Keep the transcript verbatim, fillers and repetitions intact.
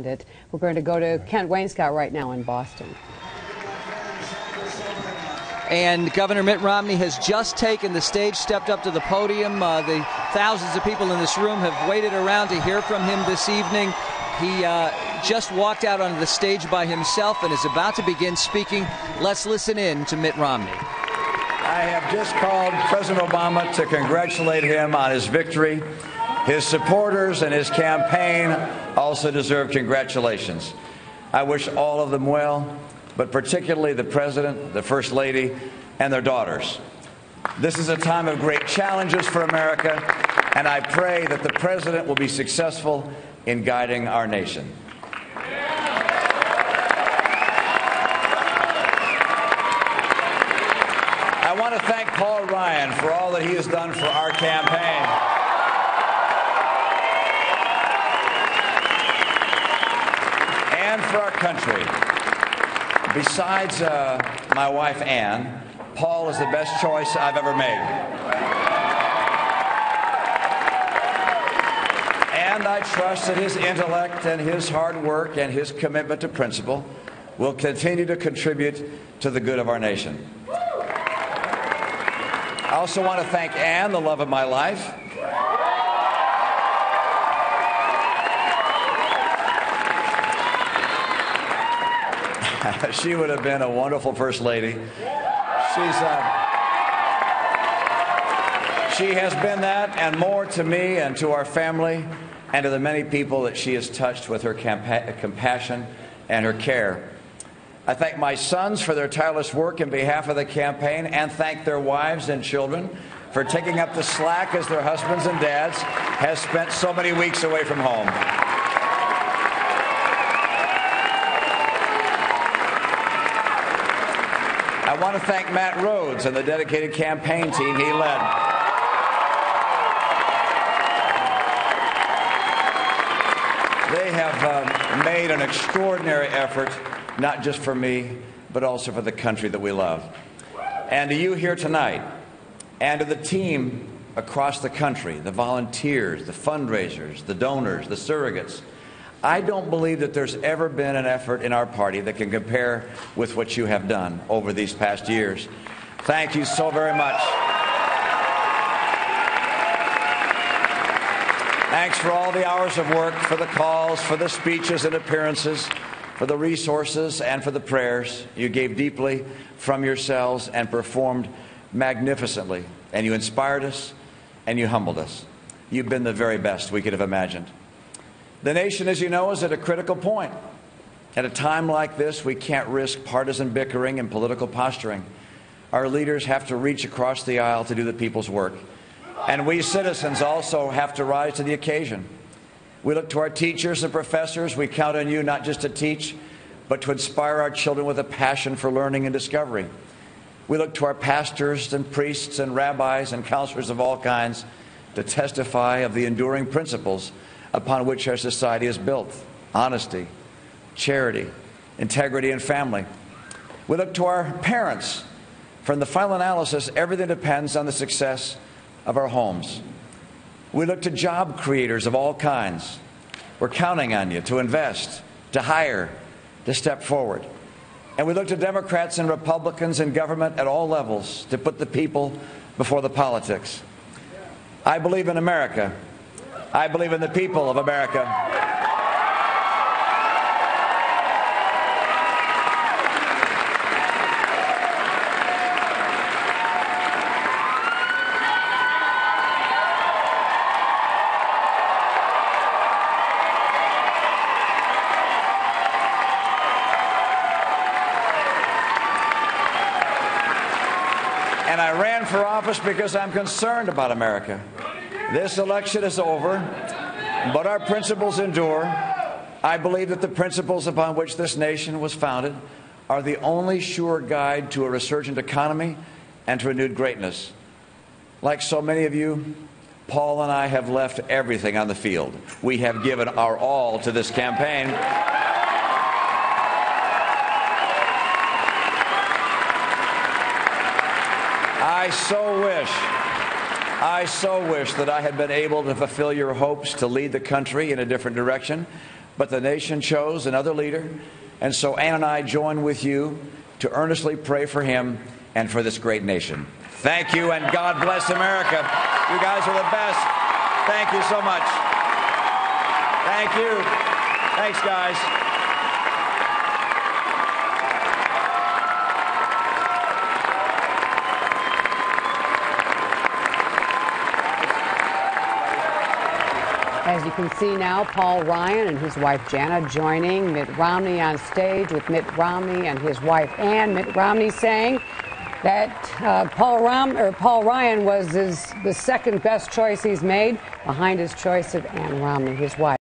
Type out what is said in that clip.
understand it. We're going to go to Kent Wainscott right now in Boston. And Governor Mitt Romney has just taken the stage, stepped up to the podium. Uh, the thousands of people in this room have waited around to hear from him this evening. He uh, just walked out onto the stage by himself and is about to begin speaking. Let's listen in to Mitt Romney. I have just called President Obama to congratulate him on his victory. His supporters and his campaign also deserve congratulations. I wish all of them well, but particularly the President, the First Lady, and their daughters. This is a time of great challenges for America, and I pray that the President will be successful in guiding our nation. I want to thank Paul Ryan for all that he has done for our campaign. And for our country. Besides uh, my wife, Ann, Paul is the best choice I've ever made. And I trust that his intellect and his hard work and his commitment to principle will continue to contribute to the good of our nation. I also want to thank Ann, the love of my life. She would have been a wonderful First Lady. She's, uh, she has been that and more to me and to our family and to the many people that she has touched with her compa- compassion and her care. I thank my sons for their tireless work in behalf of the campaign and thank their wives and children for taking up the slack as their husbands and dads have spent so many weeks away from home. I want to thank Matt Rhodes and the dedicated campaign team he led. They have uh, made an extraordinary effort, not just for me, but also for the country that we love. And to you here tonight, and to the team across the country, the volunteers, the fundraisers, the donors, the surrogates, I don't believe that there's ever been an effort in our party that can compare with what you have done over these past years. Thank you so very much. Thanks for all the hours of work, for the calls, for the speeches and appearances, for the resources and for the prayers. You gave deeply from yourselves and performed magnificently. And you inspired us and you humbled us. You've been the very best we could have imagined. The nation, as you know, is at a critical point. At a time like this, we can't risk partisan bickering and political posturing. Our leaders have to reach across the aisle to do the people's work. And we citizens also have to rise to the occasion. We look to our teachers and professors. We count on you not just to teach, but to inspire our children with a passion for learning and discovery. We look to our pastors and priests and rabbis and counselors of all kinds to testify of the enduring principles upon which our society is built: honesty, charity, integrity, and family. We look to our parents. For in the final analysis, everything depends on the success of our homes. We look to job creators of all kinds. We're counting on you to invest, to hire, to step forward. And we look to Democrats and Republicans in government at all levels to put the people before the politics. I believe in America. I believe in the people of America. And I ran for office because I'm concerned about America. This election is over, but our principles endure. I believe that the principles upon which this nation was founded are the only sure guide to a resurgent economy and to renewed greatness. Like so many of you, Paul and I have left everything on the field. We have given our all to this campaign. I so wish, I so wish that I had been able to fulfill your hopes to lead the country in a different direction. but the nation chose another leader. And so Ann and I join with you to earnestly pray for him and for this great nation. Thank you, and God bless America. You guys are the best. Thank you so much. Thank you. Thanks, guys. As you can see now, Paul Ryan and his wife Jana joining Mitt Romney on stage with Mitt Romney and his wife Ann. Mitt Romney saying that uh, Paul, Rom or Paul Ryan was his, the second best choice he's made behind his choice of Ann Romney, his wife.